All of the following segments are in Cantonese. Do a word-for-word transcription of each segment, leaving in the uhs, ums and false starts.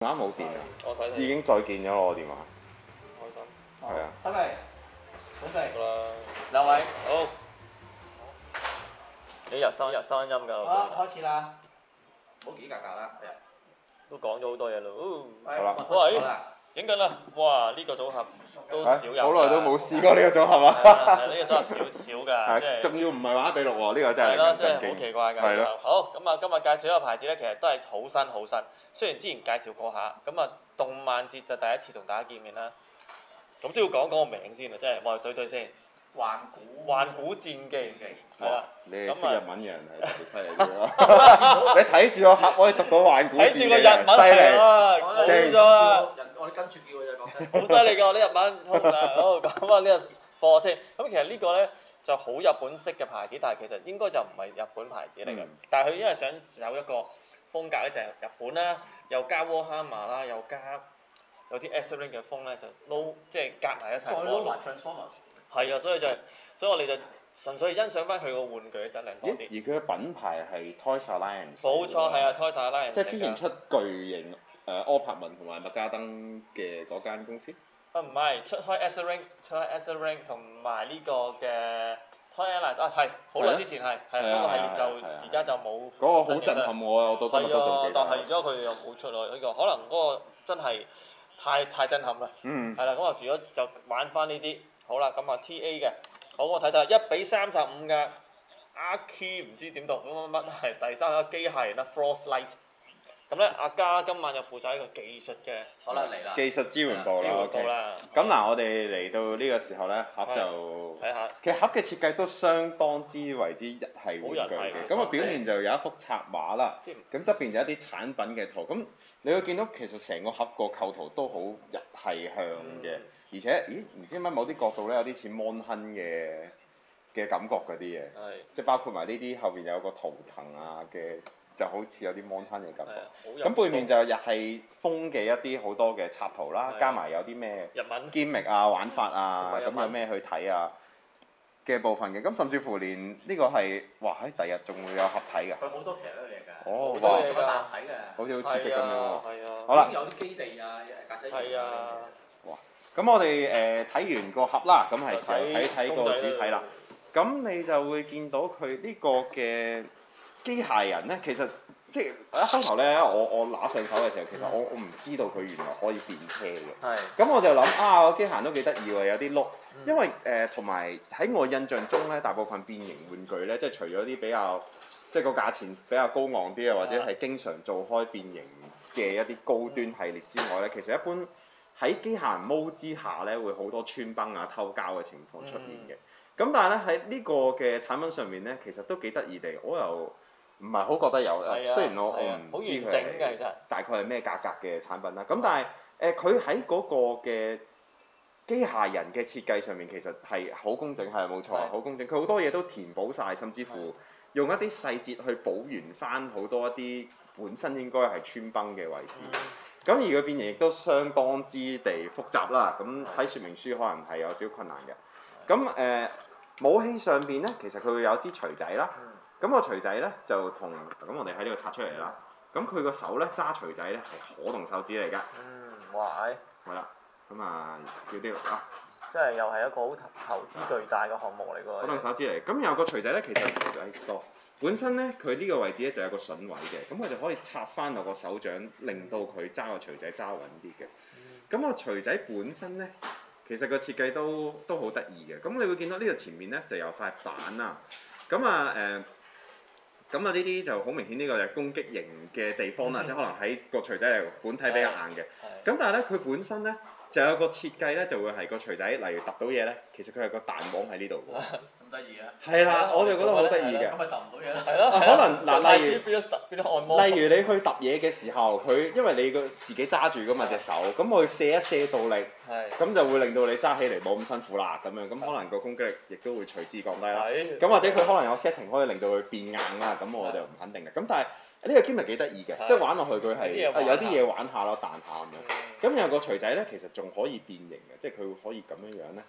電話冇電啊！ 我睇睇。 已經再見咗我電話。 開心。 係啊。 得未？準備。 好啦。 兩位。 好。你日收日收音㗎。 好，開始啦。唔好幾格格啦，係啊。 都講咗好多嘢咯。 好啦。 喂，影緊啦！哇，呢個組合都少有。 好耐都冇試過呢個組合啊！ 係呢個組合少少㗎，即係。 仲要唔係玩一比六喎？呢個真係。 係咯，真係好奇怪㗎。 係咯。 好，咁啊，今日介紹呢個牌子咧，其實都係好新好新。雖然之前介紹過下，咁啊，動漫節就第一次同大家見面啦。咁都要講講個名先啊，真係，我哋對對先。 幻古。 幻古戰記。係啦。 你係識日文嘅人係特別犀利啲咯。你睇住個盒可以讀到幻古戰記。 睇住個日文係啊， 冇咗啦。 我哋跟住叫嘅啫，講真。 好犀利㗎！我啲日文好啊，好咁啊呢個貨先。咁其實呢個咧就好日本式嘅牌子，但係其實應該就唔係日本牌子嚟嘅。嗯、但係佢因為想有一個風格咧，就係日本啦，又加 Warhammer 啦，又加有啲 S-Ring 嘅風咧，就撈即係夾埋一齊。 再撈埋 Transformers。 係啊，所以就係，所以我哋就純粹欣賞翻佢個玩具嘅質量多啲。 而佢嘅品牌係 Toys Alliance。 冇錯，係啊，Toys Alliance。 即係之前出巨型誒柯柏文同埋麥加登嘅嗰間公司。 啊唔係，出開 S-Ring， 出開 S-Ring 同埋呢個嘅 Toys Alliance 啊係，好耐之前係，係嗰個系列就而家就冇。 嗰個好震撼我啊！我到今日都仲記得。 係啊，但係而家佢又冇出咯，呢個可能嗰個真係太太震撼啦。 嗯。 係啦，咁啊，如果就玩翻呢啲，好啦，咁啊 T A 嘅，好我睇睇一比三十五嘅 Arky 唔知點讀乜乜乜係第三個機械人啦 Frostlight。咁咧，阿嘉今晚就負責一個技術嘅， 好啦嚟啦， 技術支援部啦。 支援部啦。 咁嗱，我哋嚟到呢個時候咧，盒就睇下。 其實盒嘅設計都相當之為之日系玩具嘅。咁啊，表面就有一幅插畫啦。咁側邊就一啲產品嘅圖。咁你會見到其實成個盒個構圖都好日系向嘅，而且咦唔知點解某啲角度咧有啲似 Mon Hun 嘅嘅感覺嗰啲嘢。係。即係包括埋呢啲後邊有個圖騰啊嘅。就好似有啲 Mon Hun 嘅感覺，咁背面就日係風嘅一啲好多嘅插圖啦，加埋有啲咩日文 gimmick 啊、玩法啊，咁有咩去睇啊嘅部分嘅，咁甚至乎連呢個係，哇喺第日仲會有合體㗎。 佢好多其他嘢㗎。 哦， 哇！仲有彈體嘅。 好似好刺激咁樣喎。 係啊。 好啦。 有啲基地啊，駕駛員。 係啊。 哇！咁我哋誒睇完個盒啦，咁係時候睇睇個主體啦。咁你就會見到佢呢個嘅機械人咧，其實即係一開頭咧，我我拿上手嘅時候，其實我我唔知道佢原來可以變車嘅。係。咁我就諗啊，個機械人都幾得意喎，有啲碌。因為誒同埋喺我印象中咧，大部分變形玩具咧，即係除咗啲比較即係個價錢比較高昂啲啊，或者係經常做開變形嘅一啲高端系列之外咧，其實一般喺機械人毛之下咧，會好多穿崩啊、偷膠嘅情況出現嘅。咁、嗯、但係咧喺呢個嘅產品上面咧，其實都幾得意地，我又唔係好覺得有，啊、雖然我、啊、我唔知佢係大概係咩價格嘅產品啦。咁但係誒佢喺嗰個嘅機械人嘅設計上面，其實係好工整，係冇錯，好工整。佢好多嘢都填補晒，甚至乎用一啲細節去補完翻好多一啲本身應該係穿崩嘅位置。咁、嗯、而佢變形亦都相當之地複雜啦。咁睇說明書可能係有少少困難嘅。咁誒、呃、武器上邊咧，其實佢會有支錘仔啦。咁、個錘仔咧就同咁我哋喺呢度拆出嚟啦。咁佢個手咧揸錘仔咧係可動手指嚟㗎。 嗯，哇！ 係啦，咁啊叫啲啊， 即係又係一個好投資巨大嘅項目嚟㗎。 可動手指嚟，咁有個錘仔咧，其實誒本身咧佢呢個位置咧就有個筍位嘅，咁佢就可以插翻落個手掌，令到佢揸個錘仔揸穩啲嘅。咁、個錘仔本身咧，其實個設計都都好得意嘅。咁你會見到呢個前面咧就有塊板啦。咁啊誒。呃咁啊，呢啲就好明顯，呢個就係攻擊型嘅地方啦，嗯、即係可能喺個錘仔嚟本體比較硬嘅。咁但係咧，佢本身咧就有個設計咧，就會係個錘仔，例如揼到嘢咧，其實佢係個彈網喺呢度嘅。咁得意啊！係啦，我就覺得好得意嘅。咁咪揼唔到嘢啦。係咯。可能嗱，例如變咗按摩。 例如你去揼嘢嘅時候，佢因為你個自己揸住噶嘛隻手，咁我射一射到力，咁就會令到你揸起嚟冇咁辛苦啦，咁樣咁可能個攻擊力亦都會隨之降低啦。咁或者佢可能有 setting 可以令到佢變硬啦，咁我就唔肯定嘅。咁但係呢個 game 幾得意嘅，即係玩落去佢係有啲嘢玩下咯，彈下咁樣。咁有個錘仔咧，其實仲可以變形嘅，即係佢會可以咁樣樣咧，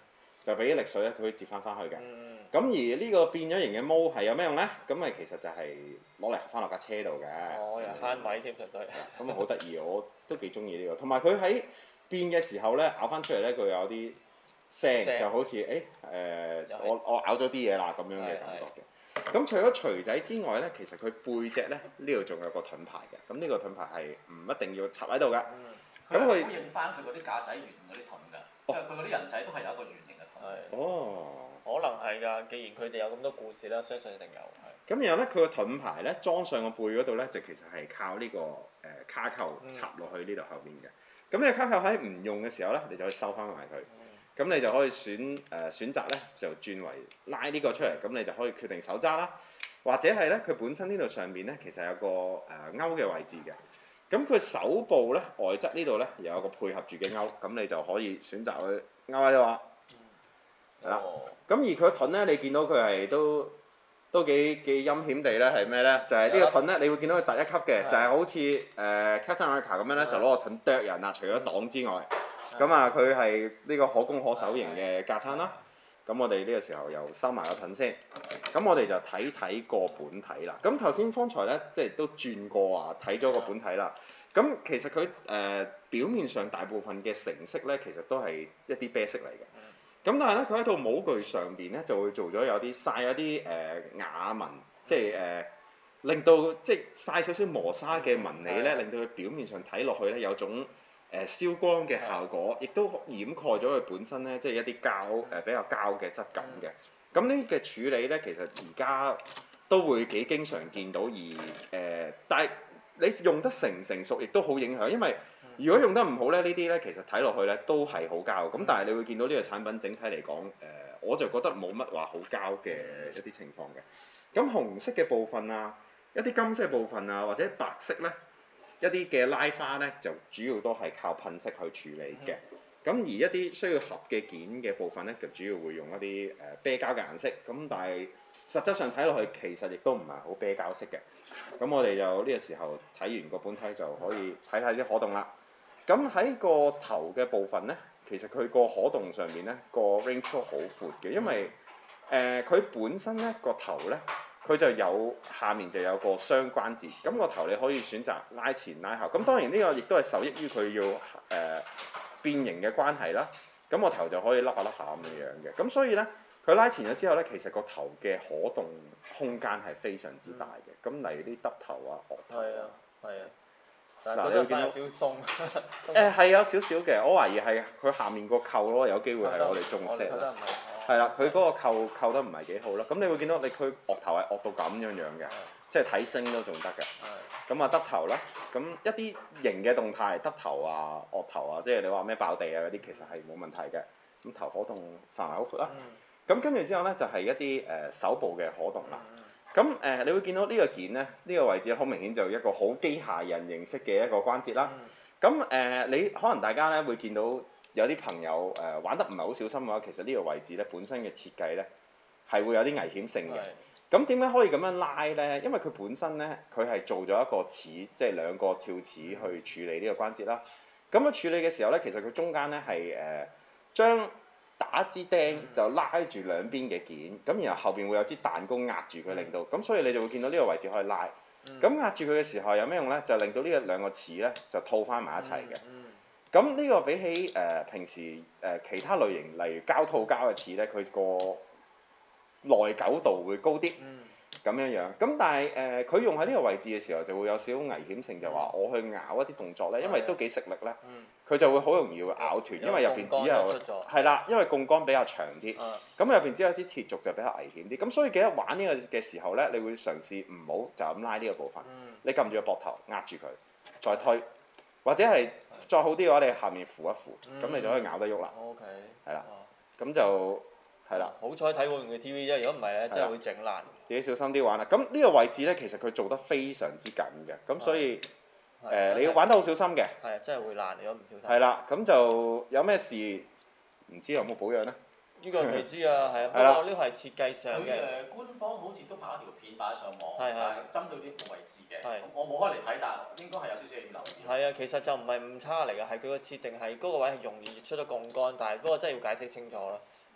就俾啲力水咧，佢可以接翻翻去嘅。 嗯咁而呢個變咗形嘅毛係有咩用咧？咁咪其實就係攞嚟翻落架車度嘅。 哦，又慳位添，實在係。 咁啊好得意，我都幾中意呢個。同埋佢喺變嘅時候咧，咬翻出嚟咧，佢有啲聲， 聲就好似誒誒， 又係我我咬咗啲嘢啦咁樣嘅感覺嘅。咁除咗錘仔之外咧，其實佢背脊咧呢度仲有個盾牌嘅。咁呢個盾牌係唔一定要插喺度㗎。 嗯佢係咁佢呼應翻佢嗰啲駕駛員嗰啲盾㗎，因為佢嗰啲人仔都係有一個圓形嘅盾。 係。 哦。 可能係㗎，既然佢哋有咁多故事啦，相信一定有係。 咁然後咧，佢個盾牌咧裝上個背嗰度咧，就其實係靠呢、這個誒、呃、卡扣插落去呢度後邊嘅。咁呢個卡扣喺唔用嘅時候咧，你就可以收翻埋佢。咁、嗯、你就可以選誒、呃、選擇咧，就轉為拉呢個出嚟。咁你就可以決定手揸啦，或者係咧佢本身呢度上邊咧，其實有個誒、呃、勾嘅位置嘅。咁佢手部咧外側呢度咧又有個配合住嘅勾，咁你就可以選擇去勾喺度啦。係啦。咁而佢個盾咧，你見到佢係都都幾幾陰險地咧，係咩咧？就係、是、呢個盾咧，你會見到佢第一級嘅，就係好似誒、呃、Captain America 咁樣咧，就攞個盾啄人啦，除咗擋之外，咁啊佢係呢個可攻可守型嘅架撐啦。咁我哋呢個時候又收埋個盾先，咁我哋就睇睇個本體啦。咁頭先方才咧，即係都轉過啊，睇咗個本體啦。咁其實佢誒、呃、表面上大部分嘅成色咧，其實都係一啲啡色嚟嘅。咁但係咧，佢喺套模具上邊咧，就會做咗有啲曬一啲誒啞紋，即係誒、呃、令到即係曬少少磨砂嘅紋理咧，令到佢表面上睇落去咧有種誒、呃、燒光嘅效果，亦都掩蓋咗佢本身咧，即係一啲膠誒、呃、比較膠嘅質感嘅。咁呢嘅處理咧，其實而家都會幾經常見到，而誒、呃，但係你用得成唔成熟，亦都好影響，因為如果用得唔好咧，呢啲咧其實睇落去咧都係好膠，咁但係你會見到呢個產品整體嚟講，誒、呃、我就覺得冇乜話好膠嘅一啲情況嘅。咁紅色嘅部分啊，一啲金色嘅部分啊，或者白色咧，一啲嘅拉花咧，就主要都係靠噴色去處理嘅。咁而一啲需要合嘅件嘅部分咧，就主要會用一啲誒、呃、啤膠嘅顏色。咁但係實質上睇落去，其實亦都唔係好啤膠色嘅。咁我哋就呢個時候睇完個本體就可以睇睇啲可動啦。咁喺個頭嘅部分咧，其實佢個可動上面咧個 range 都好闊嘅，因為誒佢、呃、本身咧個頭咧，佢就有下面就有個雙關節，咁個頭你可以選擇拉前拉後。咁當然呢個亦都係受益於佢要誒、呃、變形嘅關係啦。咁個頭就可以甩下甩下咁樣樣嘅。咁所以咧，佢拉前咗之後咧，其實個頭嘅可動空間係非常之大嘅。咁例如啲耷頭啊、額頭啊， 係啊。嗱， 你會見到有少少鬆。 誒係有少少嘅，我懷疑係佢下面個扣咯，有機會係我哋中 set 啦。係啦，佢嗰個扣扣得唔係幾好啦。咁你會見到你佢額頭係額到咁樣樣嘅，即係睇星都仲得嘅。咁啊，耷頭啦，咁一啲型嘅動態，耷頭啊、額頭啊，即係你話咩爆地啊嗰啲，其實係冇問題嘅。咁頭可動範圍好闊啦。咁跟住之後咧，就係一啲誒手部嘅可動啦。咁誒、呃，你會見到呢個件咧，呢、呢個位置好明顯就一個好機械人形式嘅一個關節啦。咁誒、呃，你可能大家咧會見到有啲朋友誒、呃、玩得唔係好小心嘅話，其實呢個位置咧本身嘅設計咧係會有啲危險性嘅。咁點解可以咁樣拉咧？因為佢本身咧，佢係做咗一個齒，即係兩個跳齒去處理呢個關節啦。咁樣處理嘅時候咧，其實佢中間咧係誒將打支釘就拉住兩邊嘅件，咁然後後邊會有支彈弓壓住佢，令到咁，所以你就會見到呢個位置可以拉。咁壓住佢嘅時候有咩用咧？就令到呢個兩個齒咧就套翻埋一齊嘅。咁呢個比起誒、呃、平時誒、呃、其他類型，例如膠套膠嘅齒咧，佢個耐久度會高啲。咁樣樣，咁但係誒佢用喺呢個位置嘅時候就會有少少危險性，就話我去咬一啲動作咧，因為都幾食力咧，佢就會好容易會咬斷，因為入邊只有係啦，因為槓桿比較長啲，咁入邊只有支鐵軸就比較危險啲，咁所以記得玩呢個嘅時候咧，你會嘗試唔好就咁拉呢個部分，你撳住個膊頭壓住佢，再推，或者係再好啲嘅話，你下面扶一扶，咁你就可以咬得喐啦。 OK。係啦，咁就。係啦， 好彩睇過用嘅 T V 啫，如果唔係咧，真係會整爛。 自己小心啲玩啦。咁呢個位置咧，其實佢做得非常之緊嘅，咁所以誒你要玩得好小心嘅。係啊， 真係會爛，如果唔小心。 係啦，咁就有咩事唔知有冇保養咧？ 呢個未知啊，係啊，不過呢個係設計上嘅。 佢誒官方好似都拍一條片擺上網， 係係但係針對呢個位置嘅。 係。 我冇開嚟睇，但係應該係有少少要留意。 係啊，其實就唔係誤差嚟嘅，係佢個設定係嗰個位係容易出咗槓桿，但係嗰個真係要解釋清楚咯。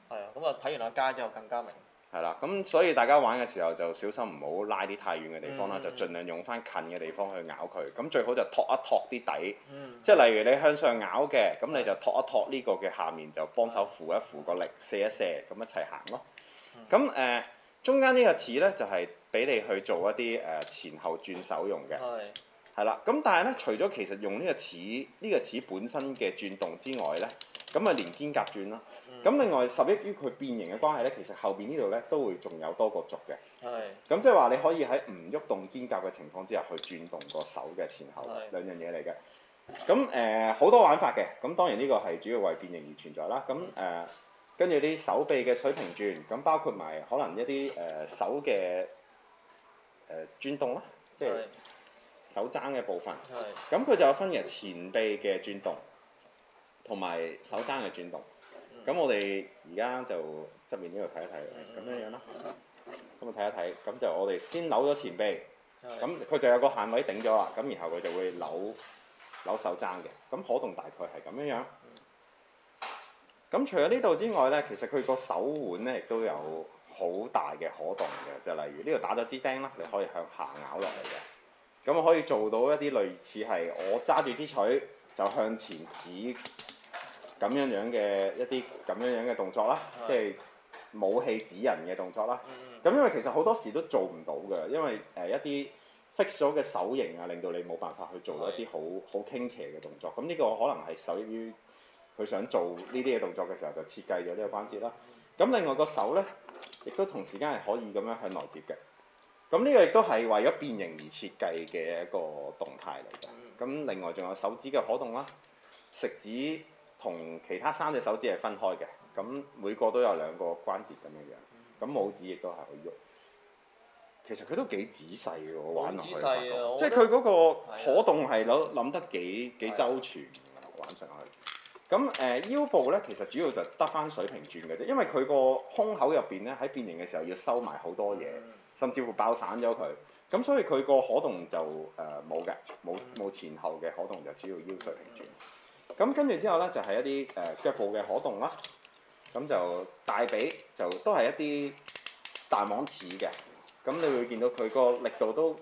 係啊，咁啊睇完阿佳之後更加明。 係啦，咁所以大家玩嘅時候就小心唔好拉啲太遠嘅地方啦， 嗯、 就盡量用翻近嘅地方去咬佢。咁最好就托一托啲底， 嗯、 即係例如你向上咬嘅，咁你就托一托呢個嘅下面，就幫手扶一扶個力，射一射，咁一齊行咯。咁誒、嗯呃、中間呢個齒咧就係、是、俾你去做一啲誒、呃、前後轉手用嘅。 係。 係啦，咁但係咧，除咗其實用呢個齒呢、這個齒本身嘅轉動之外咧，咁啊連肩胛轉啦。咁、嗯、另外十一於佢變形嘅關係咧，其實後邊呢度咧都會仲有多個軸嘅。係。咁即係話你可以喺唔喐動肩胛嘅情況之下去轉動個手嘅前後兩樣嘢嚟嘅。咁誒好多玩法嘅，咁當然呢個係主要為變形而存在啦。咁誒跟住啲手臂嘅水平轉，咁包括埋可能一啲誒、呃、手嘅誒、呃、轉動啦，即係。手踭嘅部分，咁佢就有分嘅前臂嘅轉動，同埋手踭嘅轉動。咁、嗯、我哋而家就側面呢度睇一睇，咁、嗯、樣樣啦。咁啊睇一睇，咁就我哋先扭咗前臂，咁佢就有個限位頂咗啦。咁然後佢就會扭扭手踭嘅。咁可動大概係咁樣樣。咁除咗呢度之外咧，其實佢個手腕咧亦都有好大嘅可動嘅，就例如呢度打咗支釘啦，你可以向下咬落嚟嘅。咁我可以做到一啲類似係我揸住支錘就向前指咁樣樣嘅一啲咁樣樣嘅動作啦，的即係武器指人嘅動作啦。咁、嗯、因為其實好多時都做唔到嘅，因為誒、呃、一啲 fix 咗嘅手型啊，令到你冇辦法去做到一啲好好傾斜嘅動作。咁呢個可能係受益於佢想做呢啲嘅動作嘅時候就設計咗呢個關節啦。咁另外個手咧，亦都同時間係可以咁樣向內接嘅。咁呢個亦都係為咗變形而設計嘅一個動態嚟嘅。咁、嗯、另外仲有手指嘅可動啦，食指同其他三隻手指係分開嘅。咁每個都有兩個關節咁樣樣。咁拇指亦都係可以喐。其實佢都幾仔細嘅喎，玩落去發覺。即係佢嗰個可動係諗諗得幾幾周全玩上去。咁誒、呃、腰部咧，其實主要就得翻水平轉嘅啫，因為佢個胸口入邊咧喺變形嘅時候要收埋好多嘢。嗯甚至乎爆散咗佢，咁所以佢個可動就誒冇嘅，冇、呃、冇前後嘅可動，就主要腰水平轉。咁跟住之後咧，就係、是、一啲誒、呃、腳部嘅可動啦。咁就大髀就都係一啲彈簧似嘅。咁你會見到佢個力度都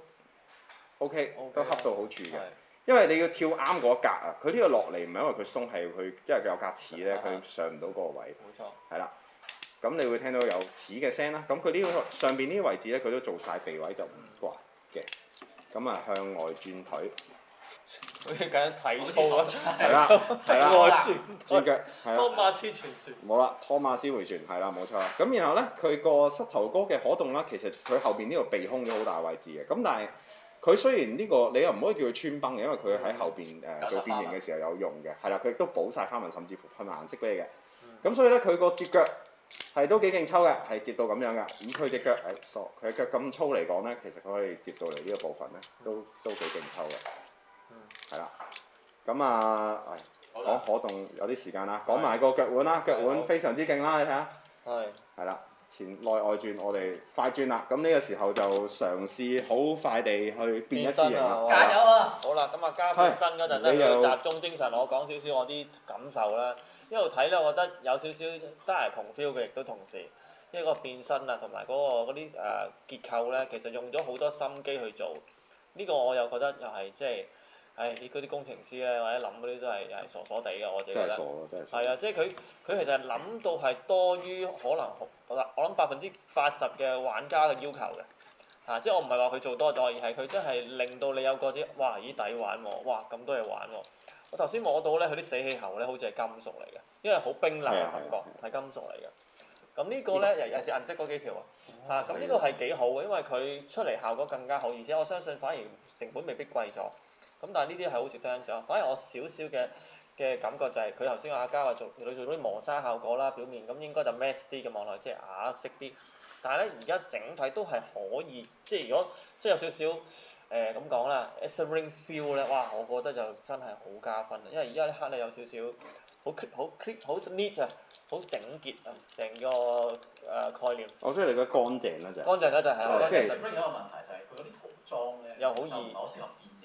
OK，, okay 都恰到好處嘅。的因為你要跳啱嗰一格啊，佢呢個落嚟唔係因為佢鬆，係佢因為佢有格齒咧，佢的上唔到嗰個位。冇錯。係啦。咁你會聽到有齒嘅聲啦，咁佢呢個上邊呢啲位置咧，佢都做晒鼻位就唔刮嘅。咁啊向外轉腿， 好似緊體操啊！ 係啦，係啦， 外轉轉腳，係啦。 托馬斯旋旋。 冇啦，托馬斯回旋，係啦，冇錯。咁然後咧，佢個膝頭哥嘅可動啦，其實佢後邊呢個鼻胸咗好大位置嘅。咁但係佢雖然呢、呢個你又唔可以叫佢穿崩嘅，因為佢喺後邊誒、呃、做變形嘅時候有用嘅，係啦，佢亦都補晒花紋，甚至乎噴埋顏色俾你嘅。咁、嗯、所以咧，佢個接腳係都幾勁抽嘅，係接到咁樣嘅。以佢隻腳，誒、哎，傻，佢隻腳咁粗嚟講咧，其實佢可以接到嚟呢個部分咧，都都幾勁抽嘅。嗯。係啦。咁啊，係講可動有啲時間啦，講埋個腳腕啦，腳腕非常之勁啦，你睇下。係。係啦，前內外轉，我哋快轉啦。咁呢個時候就嘗試好快地去變一次形啦。 加油啊！ 好啦，咁啊加變身嗰陣咧，要集中精神，我講少少我啲感受啦。一路睇咧，我覺得有少少真係窮 feel 嘅，亦都同時，因為個變身啊，同埋嗰個嗰啲誒結構咧，其實用咗好多心機去做。呢、這個我又覺得又係即係，唉，你嗰啲工程師咧，或者諗嗰啲都係又係傻傻地嘅，我自己覺得。真係傻咯，真係。係啊，即係佢佢其實諗到係多於可能我諗百分之八十嘅玩家嘅要求嘅。啊！即係我唔係話佢做多咗，而係佢真係令到你有個啲，哇！咦抵玩喎，哇咁多嘢玩喎。我頭先摸到咧，佢啲死氣喉咧，好似係金屬嚟嘅，因為好冰冷嘅感覺，係金屬嚟嘅。咁呢個咧，尤尤其是銀色嗰幾條啊，嚇咁呢個係幾好嘅，因為佢出嚟效果更加好，而且我相信反而成本未必貴咗。咁但係呢啲係好值得欣賞。反而我少少嘅嘅感覺就係佢頭先阿嘉話做，佢做到啲磨砂效果啦，表面咁應該就 matte 啲嘅望落，即係啞色啲。但係咧，而家整體都係可以，即係如果即係有少少誒咁講啦 Ace-A-Ring feel 咧，哇！我覺得就真係好加分，因為而家呢刻咧有少少好 clean 好 clean 好 neat 啊，好整潔啊，成個誒、呃、概念。 我中意你覺得乾淨啦就。 乾淨啦就係啊！ 即係 Ace-A-Ring 有一個問題就係佢嗰啲塗裝咧， 又好易， 就唔係好適合變形咁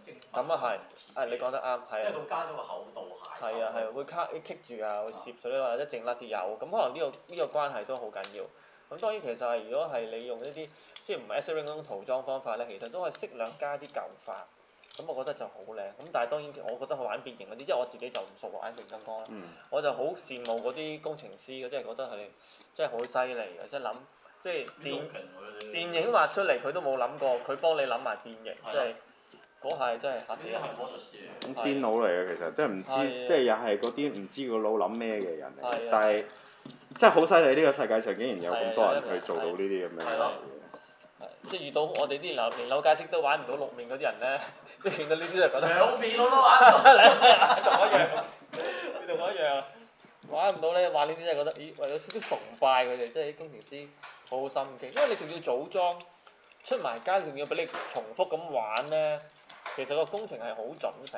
精密。 咁啊係，誒你講得啱，係啊。 因為佢加咗個厚度鞋。 係啊係，會卡棘住啊，會攝咗或者整甩啲油，咁可能呢、這個呢、這個關係都好緊要。咁當然其實係如果係你用一啲即係唔係 S Ring 嗰種塗裝方法咧，其實都係適量加啲舊化。咁我覺得就好靚。咁但係當然我覺得玩變形嗰啲，因為我自己就唔熟玩變形金剛啦， 嗯、 我就好羨慕嗰啲工程師，即係覺得佢真係好犀利嘅，即係諗即係電電影畫出嚟佢都冇諗過，佢幫你諗埋變形，即係。嗰下真係嚇死人！ 係魔術師咁癲佬嚟嘅其實，即係唔知，即係又係嗰啲唔知個腦諗咩嘅人嚟。但係真係好犀利，呢個世界上竟然有咁多人去做到呢啲咁樣嘅嘢。 即係遇到我哋啲扭連扭計式都玩唔到六面嗰啲人咧，即係見到呢啲就覺得兩面我都玩到， 同我一樣，同我一樣，玩唔到咧，玩呢啲真係覺得，咦，為咗少少崇拜佢哋，即係啲工程師好好心機，因為你仲要組裝出埋街，仲要俾你重複咁玩咧。其實個工程係好準成，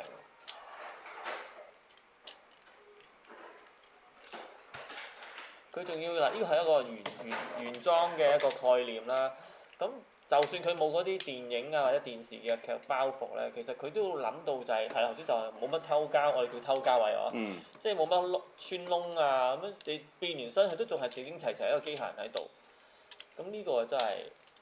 佢仲要嗱，呢個係一個原原原裝嘅一個概念啦。咁就算佢冇嗰啲電影啊或者電視嘅劇包袱咧，其實佢都要諗到就係係頭先就係冇乜偷膠，我哋叫偷膠位啊， 嗯、 即係冇乜窿穿窿啊咁樣，你變完身佢都仲係整整齊齊一個機械人喺度。咁呢個真係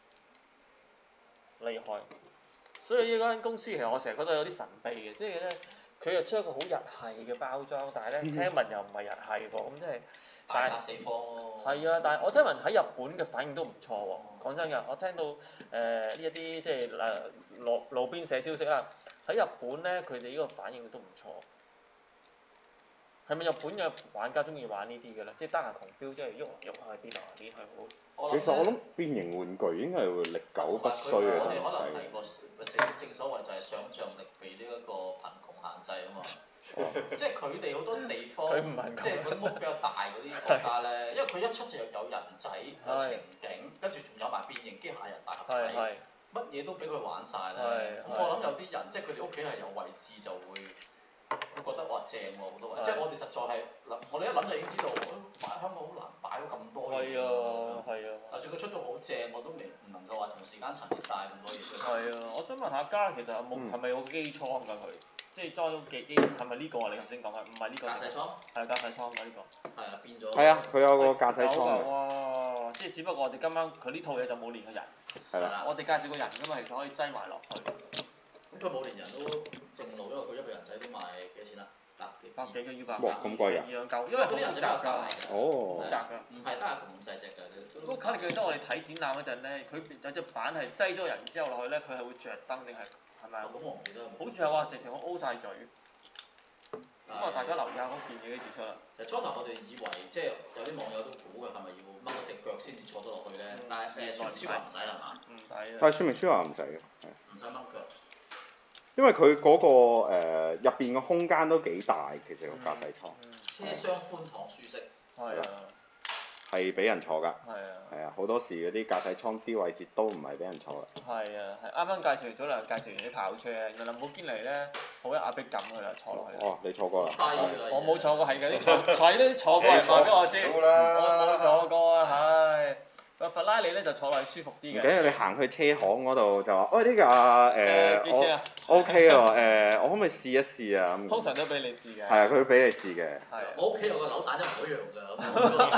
厲害。所以呢間公司其實我成日覺得有啲神秘嘅，即係咧佢又出一個好日系嘅包裝，但係咧聽聞又唔係日系喎，咁即係大殺四方喎。 係啊，但係我聽聞喺日本嘅反應都唔錯喎。講真㗎，我聽到誒呢一啲即係誒路路邊社消息啦，喺日本咧佢哋呢個反應都唔錯。係咪日本嘅玩家中意玩呢啲嘅咧？即係得閒窮 feel，即係喐嚟喐去，變來變去好。 其實我諗變形玩具應該係會歷久不衰嘅東西。 我哋可能係個正正所謂就係想像力被呢一個貧窮限制啊嘛。即係佢哋好多地方，即係嗰啲屋比較大嗰啲國家咧，因為佢一出就有人仔、有情景，跟住仲有埋變形機械人大合體，乜嘢都俾佢玩晒咧。咁我諗有啲人即係佢哋屋企係有位置就會。會覺得哇正喎好多位，即係我哋實在係諗，我哋一諗就已經知道，擺香港好難擺到咁多嘢。係啊，係啊。就算佢出到好正，我都未唔能夠話同時間陳列晒咁多嘢出嚟。係啊，我想問下家其實有冇係咪有機艙㗎佢？即係裝咗機機係咪呢個啊？你頭先講嘅唔係呢個。駕駛艙。係啊，駕駛艙㗎呢個。係啊，變咗。係啊， 佢有個駕駛艙嘅。 哇！即係只不過我哋今晚佢呢套嘢就冇連個人。係啦。我哋介紹個人㗎嘛，其實可以擠埋落去。 咁佢冇連人都正路，因為佢一個人仔都賣幾多錢啊？百幾百幾嘅 U 百。 哇！咁貴啊！ 因為嗰啲人仔比較大。 哦。 好窄㗎。 唔係得阿窮咁細隻㗎， 嗰個卡你記得我哋睇展覽嗰陣咧，佢有隻板係擠咗人之後落去咧，佢係會着燈定係係咪啊？ 咁我唔記得。 好似係話直情我 O 晒嘴。咁啊！大家留意下嗰件嘢幾時出啦？ 其實初頭我哋以為即係有啲網友都估佢係咪要掹一隻腳先至坐得落去咧？但係誒，說明書話唔使啦嘛。唔使。 係說明書話唔使嘅，係。 唔使掹腳。 因為佢嗰、那個誒入邊個空間都幾大，其實個駕駛艙。 車廂寬敞舒適。係啊。 係俾人坐㗎。 係啊。係啊，好多時嗰啲駕駛艙啲位置都唔係俾人坐㗎。 係啊，係啱啱介紹咗兩介紹完啲跑車，原來林寶堅尼咧好有壓迫感㗎啦，坐落去。 哦，你坐過啦？ 我冇坐過，係㗎啲坐坐呢啲坐過人話俾我知。我冇坐過啊，唉。個法拉利咧就坐落去舒服啲嘅。 唔緊要，你行去車行嗰度就話，喂呢架誒我 OK 喎，誒我可唔可以試一試啊？ 通常都俾你試嘅。 係啊，佢會俾你試嘅。 係。 我屋企有個扭蛋一模一樣㗎。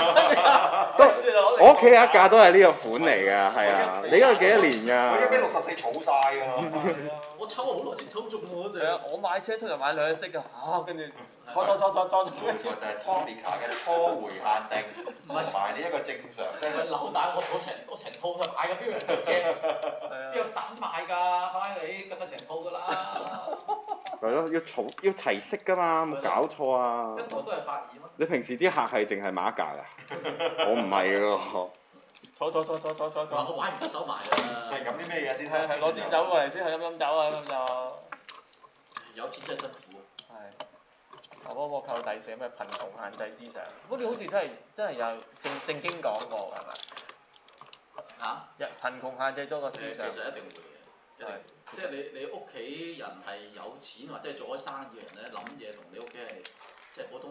我屋企有一架都係呢個款嚟㗎，係啊。你嗰個幾多年㗎？ 我已經俾六十四儲晒㗎啦。 我抽好耐先抽中喎嗰隻。 係啊，我買車通常買兩色㗎，嚇跟住坐坐坐坐坐。 冇錯，就係 Tomica 嘅初回限定，唔係賣呢一個正常。 即係扭蛋，我我成我成套就買㗎，邊有人一隻？邊有散賣㗎？法拉利梗係成套㗎啦。 係咯，要儲要齊色㗎嘛，冇搞錯啊！ 一台都係百二蚊。 你平時啲客係淨係買一架㗎？我唔係㗎。 坐坐坐坐坐坐坐。 我玩唔得手埋㗎。 係飲啲咩嘢先？ 係係攞啲酒過嚟先，係飲飲酒啊，飲飲酒。有錢真係辛苦。 係。我我靠第四咩貧窮限制之上，不過你好似真係真係有正正經講過係咪？ 嚇？一貧窮限制咗個思想。 其實一定會嘅，一定。即係你你屋企人係有錢或者係做開生意嘅人咧，諗嘢同你屋企係即係普通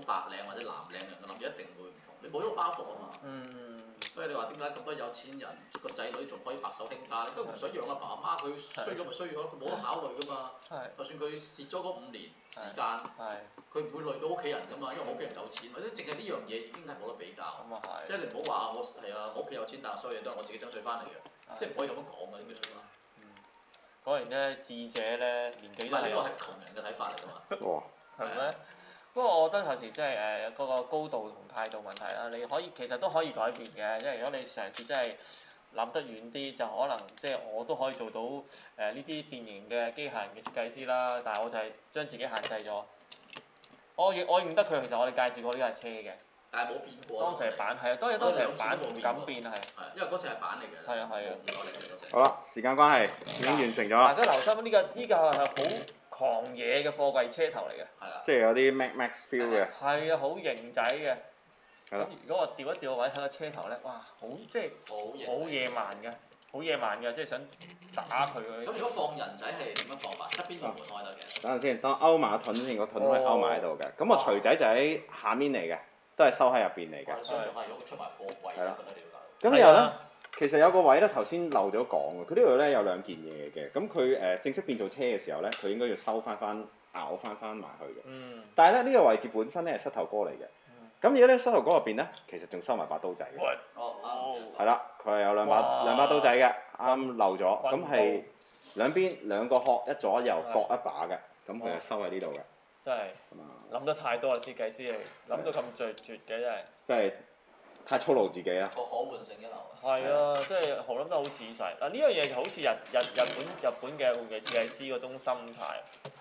白領或者藍領人嘅諗嘢一定會唔同，你冇呢個包袱啊嘛。 嗯。 所以你話點解咁多有錢人個仔女仲可以白手興家咧？因為唔想養阿爸阿媽，佢衰咗咪衰咗，佢冇得考慮噶嘛。就算佢蝕咗嗰五年時間，佢唔會累到屋企人噶嘛，因為我屋企人有錢，或者淨係呢樣嘢已經係冇得比較。咁啊係。即係你唔好話我係啊，我屋企有錢，但係所有嘢都係我自己爭取翻嚟嘅，即係唔可以咁樣講嘅呢個出啦。 講完咧，智者咧年紀都係。呢個係窮人嘅睇法嚟㗎嘛。哇！係咩？不過我覺得有時真係誒嗰個高度同態度問題啦，你可以其實都可以改變嘅，因為如果你嘗試真係諗得遠啲，就可能即係我都可以做到誒呢啲變形嘅機械人嘅設計師啦。但係我就係將自己限制咗。我認我認得佢，其實我哋介紹過呢架車嘅。但係冇變過。當時係版係啊，當時當時係版唔敢變係。係，因為嗰隻係版嚟嘅。係啊係啊。 好啦，時間關係已經完成咗啦。 大家留心呢個呢個係好狂野嘅貨櫃車頭嚟嘅。係啊。 即係有啲 Mad Max feel 嘅。 係啊，好型仔嘅。 係啦。 如果我調一調個位睇個車頭咧，哇！好即係好野蠻嘅，好野蠻嘅，即係想打佢嗰啲。 咁如果放人仔係點樣放法？側邊個門開得嘅。 等陣先，當勾埋個盾先，個盾可以勾埋喺度嘅。咁個錘仔就喺下面嚟嘅，都係收喺入邊嚟嘅。 想像下，如果佢出埋貨櫃，覺得了解。咁然後咧，其實有個位咧，頭先漏咗講嘅，佢呢度咧有兩件嘢嘅。咁佢誒正式變做車嘅時候咧，佢應該要收翻翻咬翻翻埋去嘅。嗯。但係咧，呢個位置本身咧係膝頭哥嚟嘅。咁而家咧膝頭哥入邊咧，其實仲收埋把刀仔嘅。哦。係啦，佢係有兩把兩把刀仔嘅，啱漏咗。咁係兩邊兩個殼，一左一右各一把嘅。咁佢係收喺呢度嘅。 真係諗得太多啦，設計師你諗到咁絕絕嘅真係。 真係太操勞自己啦。 個可換性一流。 係啊，即係好諗得好仔細。嗱呢樣嘢就好似日日日本日本嘅玩具設計師嗰種心態。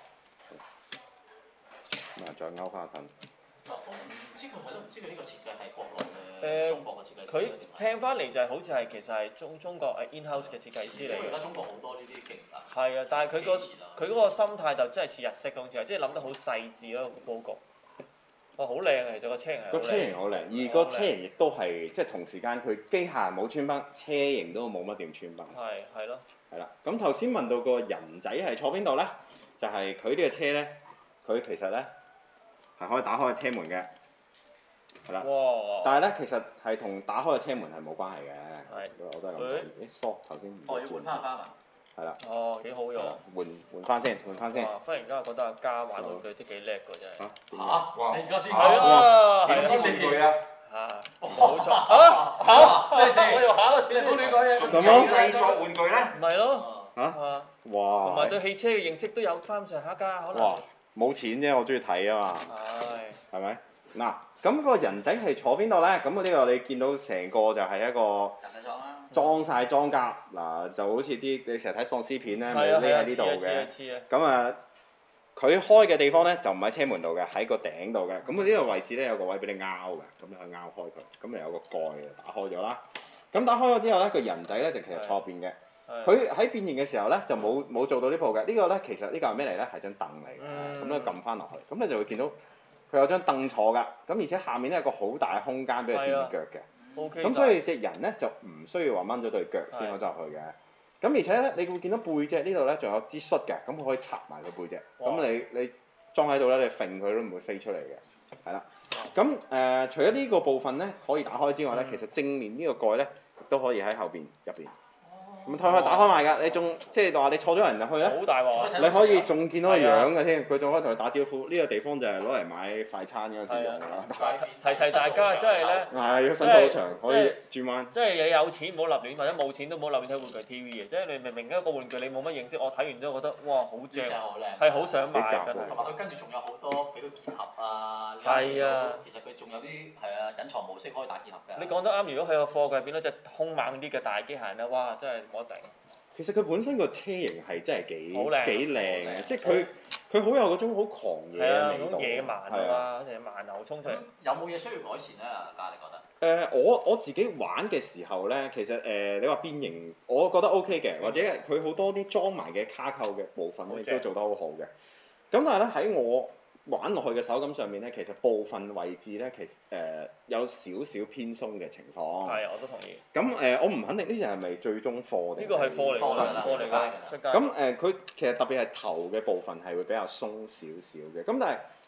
咁啊，再勾翻一陣。 我唔知佢係咯，唔知佢呢個設計係國內嘅中國嘅設計師。 佢聽翻嚟就係好似係其實係中中國誒 in-house 嘅設計師嚟嘅。 因為而家中國好多呢啲勁啊。 係啊，但係佢個佢嗰個心態就真係似日式咁似，即係諗得好細緻咯個佈局。哇！好靚啊，其實個車型係。 個車型好靚，而個車型亦都係即係同時間佢機械冇穿崩，車型都冇乜點穿崩。 係係咯。係啦，咁頭先問到個人仔係坐邊度咧？就係佢呢個車咧，佢其實咧。係可以打開個車門嘅，係啦。哇！但係咧，其實係同打開個車門係冇關係嘅。係。我都係咁講。誒，疏頭先。 哦，要換翻翻啊！ 係啦。 哦，幾好用。 換換翻先，換翻先。 忽然間覺得阿嘉玩玩具都幾叻㗎真係。 嚇！ 哇！你而家先係啊！ 點知玩具啊？ 嚇！冇錯。嚇嚇！咩事？我又下個次你唔好亂講嘢。 什麼製作玩具咧？ 唔係咯。 嚇！哇！ 同埋對汽車嘅認識都有翻上下㗎，可能。 哇！冇錢啫，我中意睇啊嘛。係。係咪？嗱，咁個人仔係坐邊度咧？咁嗰啲我哋見到成個就係一個裝晒裝甲，嗱就好似啲你成日睇喪屍片咧，咪匿喺呢度嘅。咁啊，佢開嘅地方咧就唔喺車門度嘅，喺個頂度嘅。咁佢呢個位置咧有個位俾你拗嘅，咁你可以拗開佢，咁你有個蓋打開咗啦。咁打開咗之後咧，個人仔咧就其實坐邊嘅。佢喺變形嘅時候咧就冇冇做到呢步嘅。呢個咧其實呢個係咩嚟咧？係張凳嚟嘅。咁咧撳翻落去，咁你就會見到。佢有張凳坐㗎，咁而且下面咧有個好大嘅空間俾佢墊腳嘅，咁所以隻人咧就唔需要話掹咗對腳先可以走入去嘅。咁而且咧，你會見到背脊呢度咧仲有支恤嘅，咁佢可以插埋個背脊，咁你你裝喺度咧，你揈佢都唔會飛出嚟嘅，係啦。咁誒，除咗呢個部分咧可以打開之外咧，其實正面呢個蓋咧都可以喺後邊入邊。咁佢可以打開埋㗎，你仲即係話你坐咗人入去咧， 好大鑊！ 你可以仲見到個樣嘅添，佢仲可以同你打招呼。呢個地方就係攞嚟買快餐嗰陣時用㗎啦。 提提大家，真係咧， 係伸到好長，可以轉彎。即係你有錢唔好立亂，或者冇錢都唔好立亂睇玩具 T V 嘅。即係你明明一個玩具你冇乜認識，我睇完之後覺得哇好正，係好想買真係。 同埋佢跟住仲有好多俾佢結合啊！ 係啊， 其實佢仲有啲係啊隱藏模式可以打結合㗎。 你講得啱，如果喺個貨櫃入邊咧，隻兇猛啲嘅大機械人咧，哇真係〜 其實佢本身個車型係真係幾幾靚嘅，即係佢佢佢好有嗰種好狂野嘅味道。 野蠻啊嘛，成日蠻牛衝出嚟。 有冇嘢需要改善咧？阿嘉，你覺得？ 誒、呃，我我自己玩嘅時候咧，其實誒、呃、你話變形，我覺得 O K 嘅，或者佢好多啲裝埋嘅卡扣嘅部分咧，亦都做得好好嘅。咁但係咧喺我玩落去嘅手感上面咧，其實部分位置咧，其實誒、呃、有少少偏鬆嘅情況。 係，我都同意。 咁誒、呃，我唔肯定呢隻係咪最終貨定？ 呢個係貨嚟㗎，貨嚟㗎，出街。 咁誒，佢、呃、其實特別係頭嘅部分係會比較鬆少少嘅。咁但係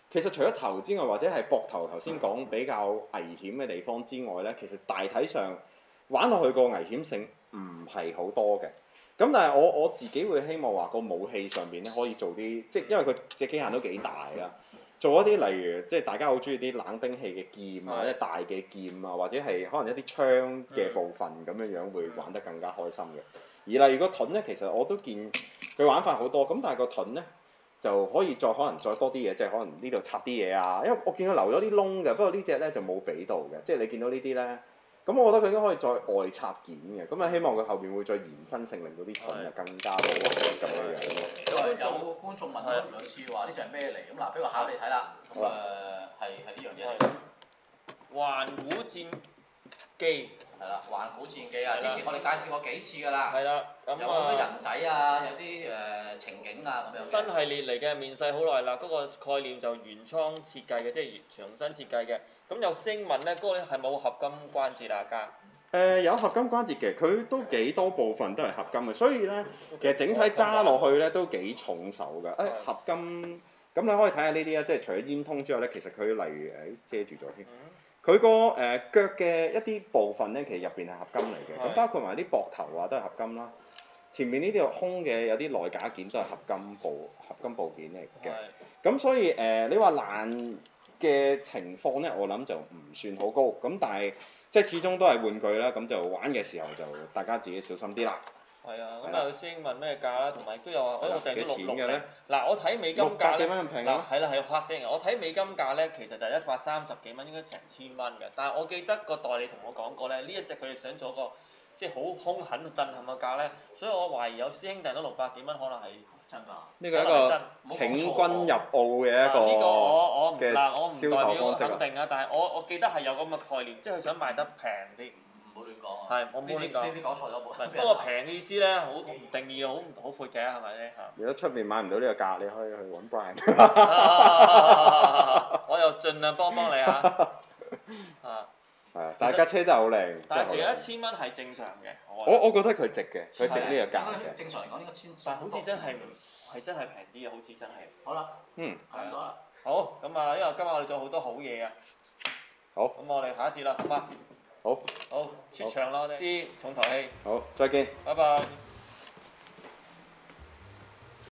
其實除咗頭之外，或者係膊頭頭先講比較危險嘅地方之外咧，其實大體上玩落去個危險性唔係好多嘅。咁但係我我自己會希望話個武器上邊咧可以做啲，即係因為佢隻機械都幾大啦，做一啲例如即係大家好中意啲冷兵器嘅劍啊，或者大嘅劍啊，或者係可能一啲槍嘅部分咁樣樣會玩得更加開心嘅。而例如個盾咧，其實我都見佢玩法好多，咁但係個盾咧就可以再可能再多啲嘢，即係可能呢度插啲嘢啊，因為我見佢留咗啲窿嘅，不過呢隻咧就冇俾到嘅，即係你見到呢啲咧。咁我覺得佢應該可以再外插件嘅，咁啊希望佢後邊會再延伸性，令到啲盾啊更加好咁樣樣咯。 因為有觀眾問咗兩次話呢隻係咩嚟？咁嗱，俾個考你睇啦。咁誒係係呢樣嘢嚟嘅。 環古戰記係啦，環古戰記啊！之前我哋介紹過幾次㗎啦。 係啦，咁有好多人仔啊，有啲誒情景啊咁樣。 新系列嚟嘅，面世好耐啦，嗰個概念就原創設計嘅，即係重新設計嘅。咁有聲問咧，嗰個咧係冇合金關節啊，家。 誒有合金關節嘅，佢都幾多部分都係合金嘅，所以咧其實整體揸落去咧都幾重手㗎。誒合金，咁你可以睇下呢啲啊，即係除咗煙通之外咧，其實佢例如誒遮住咗添。佢個誒腳嘅一啲部分咧，其實入邊係合金嚟嘅，咁包括埋啲膊頭啊都係合金啦。前面呢啲空嘅有啲內架件都係合金部合金部件嚟嘅。咁所以誒，你話爛嘅情況咧，我諗就唔算好高。咁但係即係始終都係玩具啦，咁就玩嘅時候就大家自己小心啲啦。 係啊，咁啊先問咩價啦，同埋都有話，我訂咗六六零。 嘅咧？ 嗱，我睇美金價咧， 六百幾蚊咁平嗱係啦係拍聲嘅。我睇美金價咧，其實就係一百三十幾蚊，應該成千蚊嘅。但係我記得個代理同我講過咧，呢一隻佢哋想做個即係好兇狠震撼嘅價咧，所以我懷疑有師兄訂咗六百幾蚊，可能係真㗎。 呢個係一個請君入澳嘅一個呢個我我唔嘅嗱我唔代表方式肯定啊，但係我我記得係有咁嘅概念，即係佢想賣得平啲。 唔好亂講啊！ 係，我冇亂講。 呢啲講錯咗冇。 不過平嘅意思咧，好定義好好闊嘅，係咪咧？ 如果出面買唔到呢個價，你可以去揾 Brian。 我又盡量幫幫你啊！啊， 係啊，但係架車真係好靚。 但係成一千蚊係正常嘅。 我我覺得佢值嘅，佢值呢個價嘅。 正常嚟講應該千。 但係好似真係係真係平啲啊！好似真係。 好啦。 嗯。 係啊。 好，咁啊，因為今日我哋做好多好嘢啊。 好。 咁我哋下一節啦，好嗎？ 好。 好，出場啦，我哋啲重頭戲。 好，再見。 拜拜。